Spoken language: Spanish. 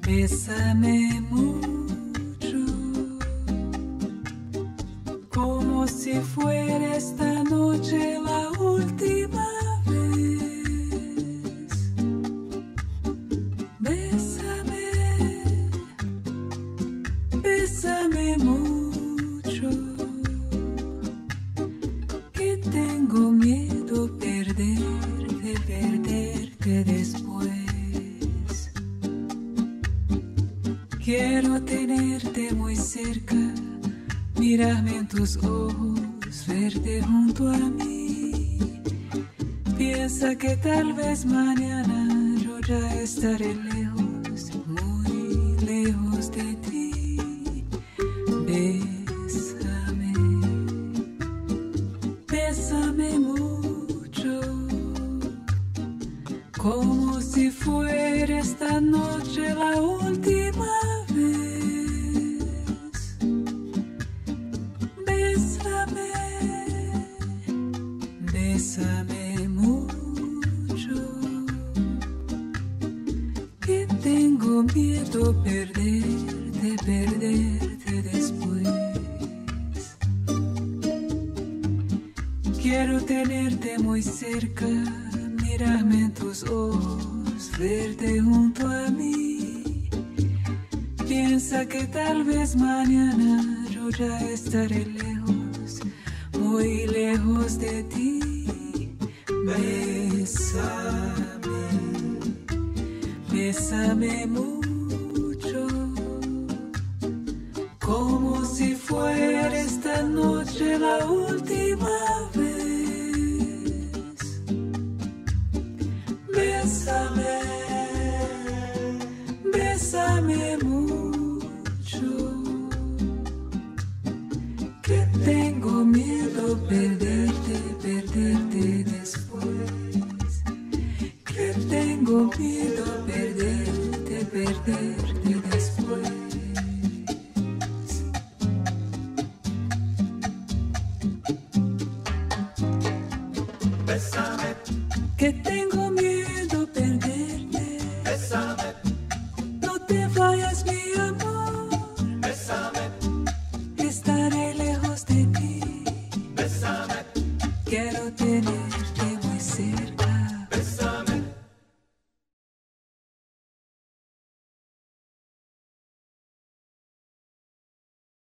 Bésame mucho, como si fuera esta noche la última vez. Bésame, bésame mucho, que tengo miedo perderte después. Quiero tenerte muy cerca, mirarme en tus ojos, verte junto a mí. Piensa que tal vez mañana yo ya estaré lejos, muy lejos de ti. Bésame, bésame mucho, como si fuera esta noche la última vez. Bésame, bésame mucho, que tengo miedo perderte después. Quiero tenerte muy cerca, mirarme en tus ojos, verte junto a mí. Piensa que tal vez mañana yo ya estaré lejos, muy lejos de ti. Bésame, bésame mucho, como si fuera esta noche la última vez. Bésame, bésame mucho, que tengo miedo perderte después. Que tengo miedo perderte después. Besame, Que tengo miedo perderte. besame, No te vayas, mi amor, besame, estaré lejos de ti. besame, Quiero tenerte